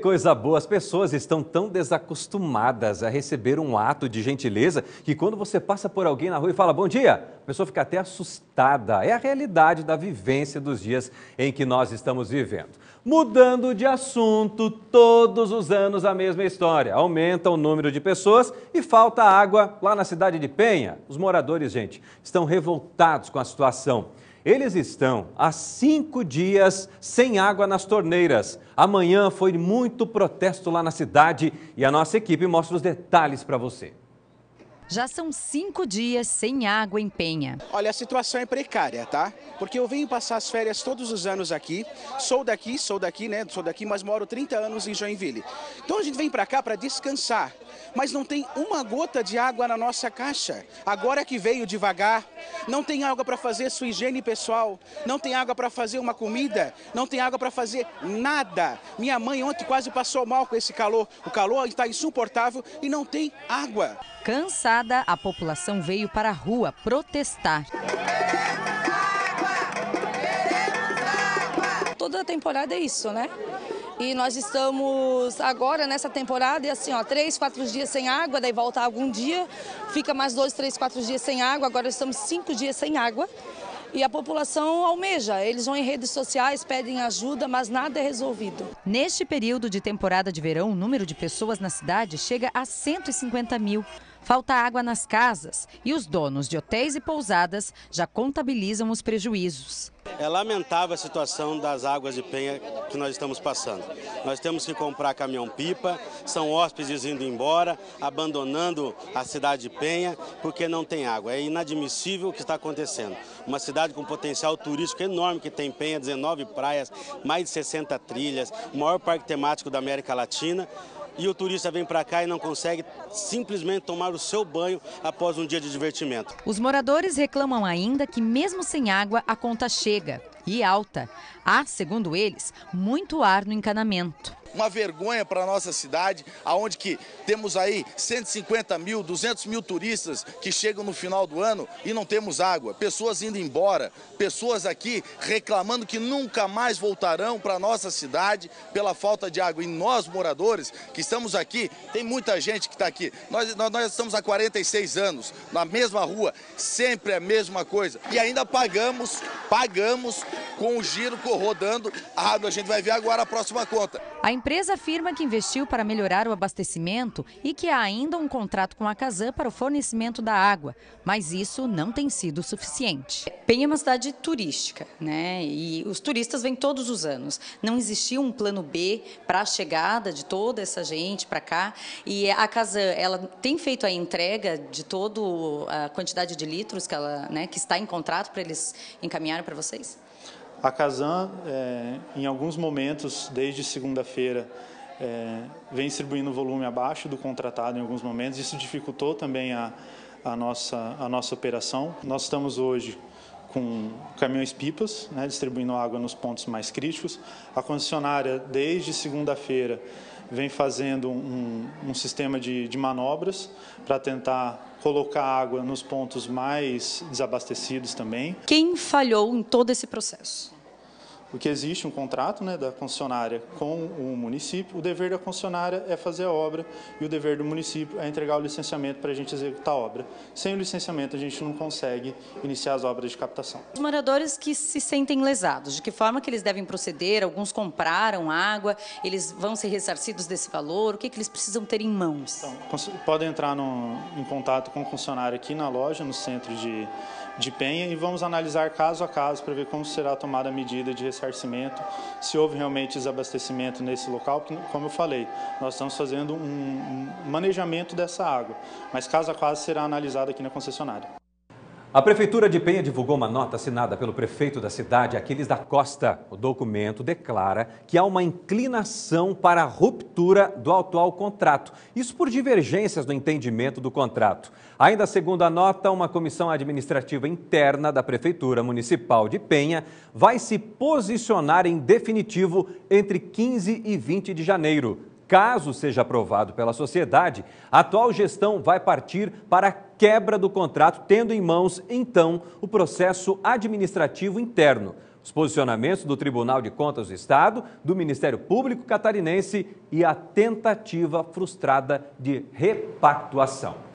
coisa boa, as pessoas estão tão desacostumadas a receber um ato de gentileza que quando você passa por alguém na rua e fala bom dia, a pessoa fica até assustada. É a realidade da vivência dos dias em que nós estamos vivendo. Mudando de assunto, todos os anos a mesma história. Aumenta o número de pessoas e falta água lá na cidade de Penha. Os moradores, gente, estão revoltados com a situação. Eles estão há 5 dias sem água nas torneiras. Amanhã foi muito protesto lá na cidade e a nossa equipe mostra os detalhes para você. Já são 5 dias sem água em Penha. Olha, a situação é precária, tá? Porque eu venho passar as férias todos os anos aqui. Sou daqui, mas moro 30 anos em Joinville. Então a gente vem para cá para descansar, mas não tem uma gota de água na nossa caixa. Agora que veio devagar, não tem água para fazer sua higiene pessoal, não tem água para fazer uma comida, não tem água para fazer nada. Minha mãe ontem quase passou mal com esse calor. O calor está insuportável e não tem água. Cansada, a população veio para a rua protestar. Toda a temporada é isso, né? E nós estamos agora nessa temporada e assim, 3, 4 dias sem água, daí volta algum dia, fica mais 2, 3, 4 dias sem água, agora estamos 5 dias sem água. E a população almeja, eles vão em redes sociais, pedem ajuda, mas nada é resolvido. Neste período de temporada de verão, o número de pessoas na cidade chega a 150 mil. Falta água nas casas e os donos de hotéis e pousadas já contabilizam os prejuízos. É lamentável a situação das águas de Penha que nós estamos passando. Nós temos que comprar caminhão-pipa, são hóspedes indo embora, abandonando a cidade de Penha porque não tem água. É inadmissível o que está acontecendo. Uma cidade com potencial turístico enorme que tem Penha, 19 praias, mais de 60 trilhas, o maior parque temático da América Latina. E o turista vem para cá e não consegue simplesmente tomar o seu banho após um dia de divertimento. Os moradores reclamam ainda que mesmo sem água a conta chega e alta. Há, segundo eles, muito ar no encanamento. Uma vergonha para a nossa cidade, onde que temos aí 150 mil, 200 mil turistas que chegam no final do ano e não temos água. Pessoas indo embora, pessoas aqui reclamando que nunca mais voltarão para a nossa cidade pela falta de água. E nós, moradores, que estamos aqui, tem muita gente que está aqui. Nós estamos há 46 anos, na mesma rua, sempre a mesma coisa. E ainda pagamos com o giro rodando. A gente vai ver agora a próxima conta. A empresa afirma que investiu para melhorar o abastecimento e que há ainda um contrato com a Casan para o fornecimento da água, mas isso não tem sido suficiente. Penha é uma cidade turística, né? E os turistas vêm todos os anos. Não existia um plano B para a chegada de toda essa gente para cá. E a Casan, ela tem feito a entrega de toda a quantidade de litros que ela, que está em contrato para eles encaminharem para vocês? A Casan, em alguns momentos, desde segunda-feira, vem distribuindo volume abaixo do contratado em alguns momentos. Isso dificultou também a nossa operação. Nós estamos hoje com caminhões-pipas, distribuindo água nos pontos mais críticos. A concessionária, desde segunda-feira, vem fazendo um sistema de manobras para tentar colocar água nos pontos mais desabastecidos também. Quem falhou em todo esse processo? Porque existe um contrato da concessionária com o município, o dever da concessionária é fazer a obra e o dever do município é entregar o licenciamento para a gente executar a obra. Sem o licenciamento a gente não consegue iniciar as obras de captação. Os moradores que se sentem lesados, de que forma que eles devem proceder? Alguns compraram água, eles vão ser ressarcidos desse valor? O que eles precisam ter em mãos? Então, podem entrar em contato com o concessionário aqui na loja, no centro de Penha, e vamos analisar caso a caso para ver como será tomada a medida de ressarcimento, se houve realmente desabastecimento nesse local, porque, como eu falei, nós estamos fazendo um manejamento dessa água, mas caso a caso será analisado aqui na concessionária. A Prefeitura de Penha divulgou uma nota assinada pelo prefeito da cidade, Aquiles da Costa. O documento declara que há uma inclinação para a ruptura do atual contrato. Isso por divergências no entendimento do contrato. Ainda segundo a nota, uma comissão administrativa interna da Prefeitura Municipal de Penha vai se posicionar em definitivo entre 15 e 20 de janeiro. Caso seja aprovado pela sociedade, a atual gestão vai partir para a quebra do contrato, tendo em mãos, então, o processo administrativo interno. os posicionamentos do Tribunal de Contas do Estado, do Ministério Público Catarinense e a tentativa frustrada de repactuação.